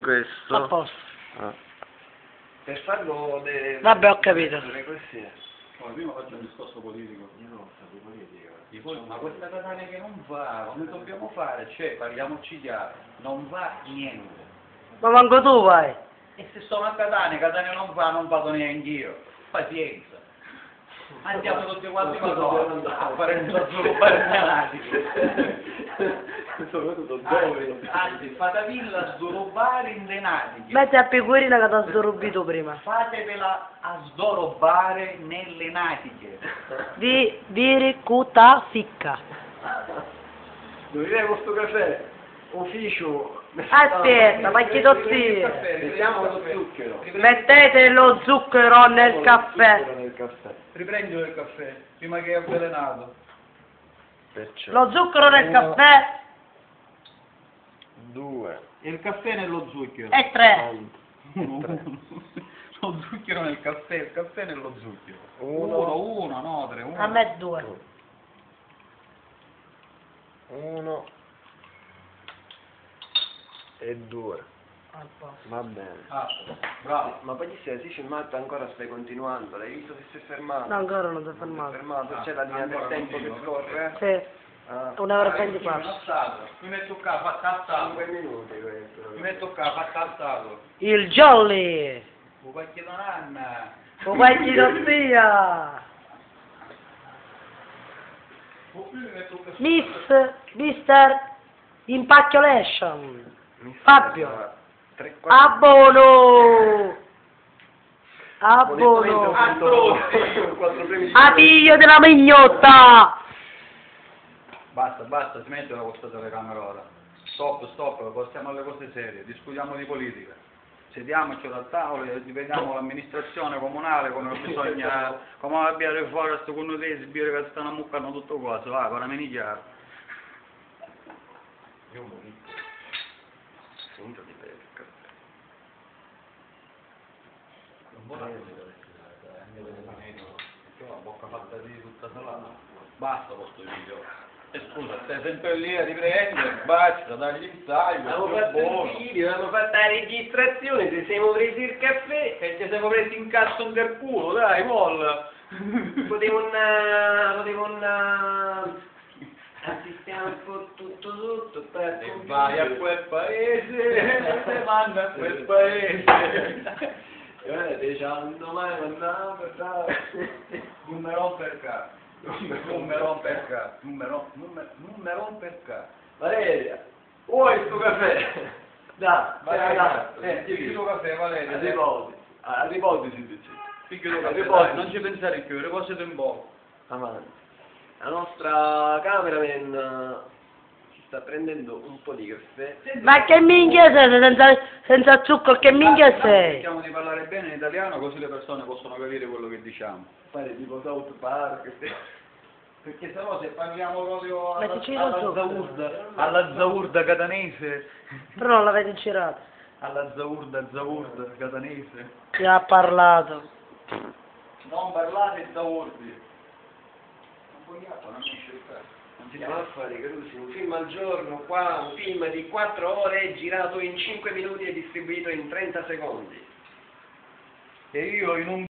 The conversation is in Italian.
questo. A posto. Ah. Per farlo Vabbè, ho capito. Prima faccio un discorso politico. Io non so di politica. Ma questa Catania che non va, come dobbiamo fare? Cioè, parliamoci chiaro, non va niente. Ma manco tu vai. E se sono a Catania non va, non vado neanche io. Pazienza. Andiamo tutti quanti a fare il sviluppare Soprattutto dove? Anzi, fate villa sviluppare in denatiche. Metti a pecorina che ti ha sdorubito prima. Fatevela a sdorobare nelle natiche. Viri cuta ficca. Dove questo caffè? Ufficio. Aspetta, ma chi tossi? Mettiamo lo zucchero. Mettete lo zucchero nel caffè. Riprendilo il caffè, prima che è avvelenato. Perciò. Lo zucchero nel caffè 2. E il caffè nello zucchero. e 3. Lo zucchero nel caffè, il caffè nello zucchero. 1. No, 3, 1. A me 2. 1 e 2. Va bene. Bravo. Ma poi ti sei filmato ancora, stai continuando, l'hai visto che si è fermato? No, ancora non si è Si è fermato. fermato, c'è la linea del ancora tempo che continua, scorre? Sì, Ah, 1,24 €. Mi metto qua, fa calzato. 5 minuti questo. Mi metto qua, fa calzato. Il jolly. Un qualche nanna. O qualche tossia. Mister Impacchiolation. Fabio. 3, 4. Abbono. Abbono. A figlio della mignotta. Basta, smettila con questa telecamera ora. Stop, passiamo alle cose serie, discutiamo di politica. Sediamoci al tavolo e vediamo l'amministrazione comunale come bisogna, come abbiamo fuori a secondo te sbire che stanno muccando tutto cosa, va, per me chiaro. Io ho finito di bere il caffè. La bocca fatta di tutta salata. Basta questo video. E scusa, stai sempre lì a riprendere, basta, dagli il taglio, Abbiamo è fatto buono. il video, abbiamo fatto la registrazione, ci siamo presi il caffè. E ci siamo presi in cazzo del culo, dai, molla. Potevo assistiamo un po' tutto, poi al E computer. vai a quel paese, te manda a quel paese. Diciamo mai mandato, Numero per caso. Numero per caso. Numero per caso. Valeria, vuoi sto caffè? Dai, Valeria, picchi tuo caffè, Valeria. a riposi si dice. Picchi tuo caffè, dai, non ci pensare più, riposati un po'. Avanti. La nostra cameraman ci sta prendendo un po' di caffè. Ma che minchia sei senza zucchero? Che minchia sei? Cerchiamo di parlare bene in italiano così le persone possono capire quello che diciamo. Fare tipo South Park. Perché sennò se parliamo proprio Mettici lo alla zaurda catanese, Però non l'avete girato. alla zaurda catanese, Chi ha parlato? non parlate zaurdi. Non finisce il caso. Non si Andiamo a fare Carusi, un film al giorno, qua un film di 4 ore girato in 5 minuti e distribuito in 30 secondi. E io in un